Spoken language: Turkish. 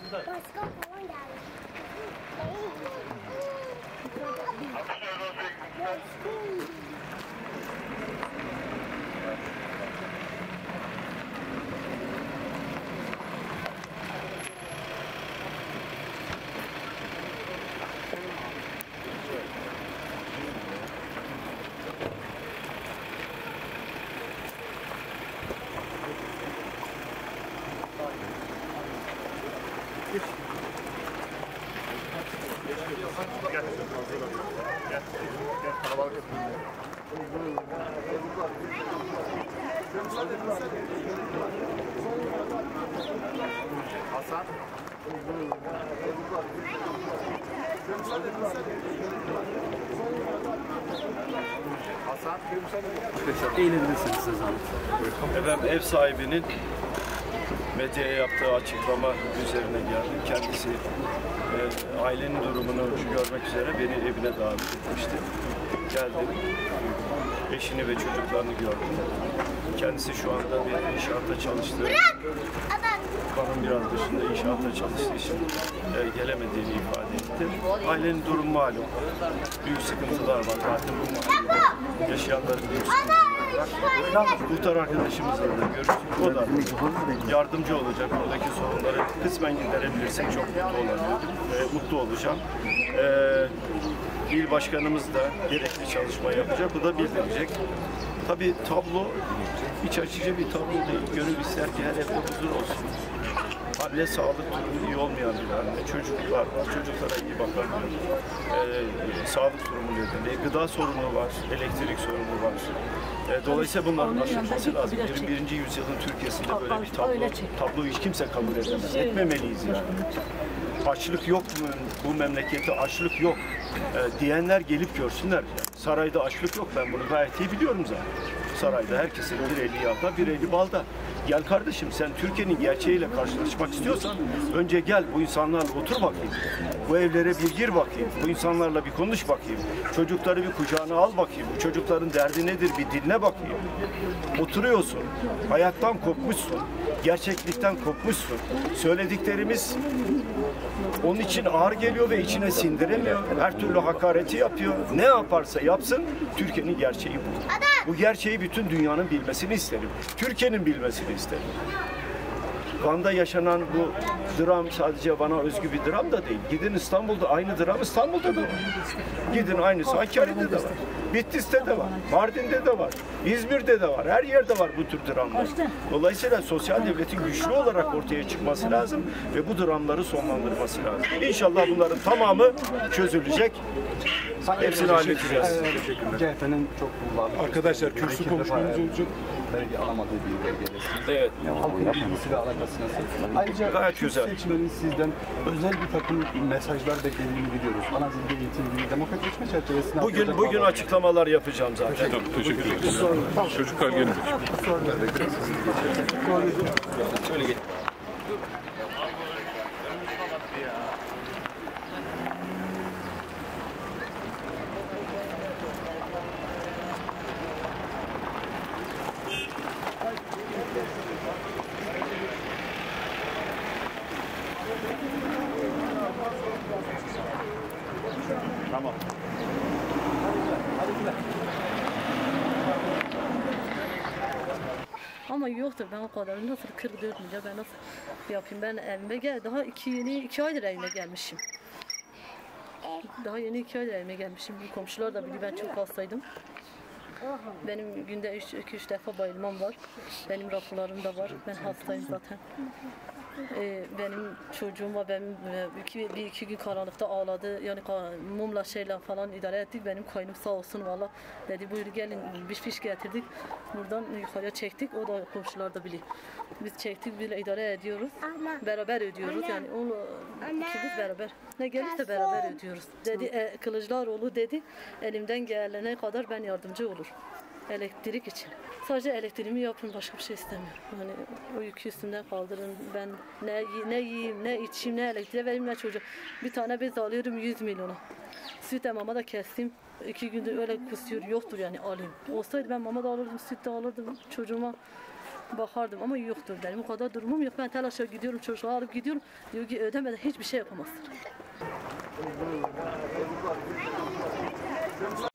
Başkan falan geldi. Hasan. Eğlenebilirsiniz size zahmet. Efendim, ev sahibinin medyaya yaptığı açıklama üzerine geldim. Kendisi ailenin durumunu görmek üzere beni evine davet etmişti. Geldim, eşini ve çocuklarını gördüm. Kendisi şu anda bir inşaatta çalıştığı, kanın biraz dışında inşaatta çalıştığı için gelemediğini ifade etti. Ailenin durumu malum. Büyük sıkıntılar var zaten bu mahallede. Yaşayanların büyük sıkıntıları var. Muhtar arkadaşımızla da görüştük. O da yardımcı olacak. Buradaki sorunları kısmen giderebilirsek çok mutlu olacağım. İl başkanımız da gerekli çalışma yapacak. Bu da bildirecek. Tabii tablo iç açıcı bir tablo değil. Gönül ister ki her evde huzur olsun. Anne sağlık durumu iyi olmayan bir anne. Çocuklar var. Çocuklara iyi bakamıyor. Sağlık durumu nedeniyle. Gıda sorunu var. Elektrik sorunu var. Dolayısıyla bunların aşılması lazım. 21. yüzyılın Türkiye'sinde böyle bir tabloyu hiç kimse kabul edemez. Etmemeliyiz yani. Açlık yok bu memlekette, açlık yok diyenler gelip görsünler. Sarayda açlık yok, ben bunu gayet iyi biliyorum zaten. Sarayda herkesin bir eli yağda, bir eli balda. Gel kardeşim, sen Türkiye'nin gerçeğiyle karşılaşmak istiyorsan önce gel bu insanlarla otur bakayım. Bu evlere bir gir bakayım. Bu insanlarla bir konuş bakayım. Çocukları bir kucağına al bakayım. Bu çocukların derdi nedir bir dinle bakayım. Oturuyorsun. Hayattan kopmuşsun. Gerçeklikten kopmuşsun. Söylediklerimiz onun için ağır geliyor ve içine sindiremiyor. Her türlü hakareti yapıyor. Ne yaparsa yapsın Türkiye'nin gerçeği bu. Bu gerçeği bütün dünyanın bilmesini isterim. Türkiye'nin bilmesini isterim. Van'da yaşanan bu dram sadece Van'a özgü bir dram da değil. Gidin İstanbul'da aynı dram İstanbul'da da var. Gidin aynısı Hakkari'de de var. Bitlis'te de var. Mardin'de de var. İzmir'de de var. Her yerde var bu tür dramlar. Dolayısıyla sosyal devletin güçlü olarak ortaya çıkması lazım ve bu dramları sonlandırması lazım. İnşallah bunların tamamı çözülecek. Hepsini halledeceğiz. CHP'nin çok Arkadaşlar kürsü konuşmanız olacak. belki alamadığı bir belgeler. Evet. Halkın ilgisi ve alakası nasıl? Ayrıca gayet güzel. Seçmenin sizden özel bir takım mesajlar beklediğini biliyoruz. Ana dilde eğitim gibi demokratikleşme çerçevesinde. Bugün açıklamalar yapacağım zaten. Teşekkür ederim. Çocuklar gelin. Şöyle git. Tamam. Ama yoktur ben o kadar. Nasıl 44 milyar ben nasıl yapayım? Ben evime gel. Daha iki aydır evime gelmişim. Daha yeni 2 aydır evime gelmişim. Komşular da biliyor ben çok hastaydım. Benim günde 2-3 defa bayılmam var. Benim raporlarım da var. Ben hastayım zaten. Benim çocuğum var. Benim bir iki gün karanlıkta ağladı. Yani mumla şeyle falan idare ettik. Benim kaynım sağ olsun valla. Dedi buyur gelin bir fiş getirdik. Buradan yukarıya çektik. O da komşular da biliyor. Biz çektik bile idare ediyoruz. Beraber ödüyoruz. Yani onu ikimiz beraber. Ne gelirse beraber ödüyoruz. Dedi Kılıçdaroğlu dedi elimden gelene kadar ben yardımcı olur. Elektrik için. Sadece elektriğimi yapın, başka bir şey istemiyorum. Yani o yükü üstümden kaldırın. Ben ne yiyeyim, ne içeyim, ne elektriğe vereyim, ne çocuk. Bir tane bez alıyorum 100 milyona. Süt de mama da kestim. 2 gündür öyle kusuyor, yoktur yani alayım. Olsaydı ben mama da alırdım, süt de alırdım çocuğuma. bakardım ama yoktur benim o kadar durumum yok. Ben telaşa gidiyorum, çocuğu alıp gidiyorum. Diyor ki ödemeden hiçbir şey yapamazsın.